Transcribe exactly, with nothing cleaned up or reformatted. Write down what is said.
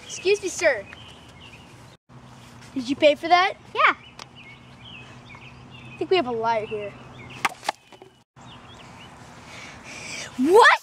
Excuse me, sir. Did you pay for that? Yeah. I think we have a liar here. What?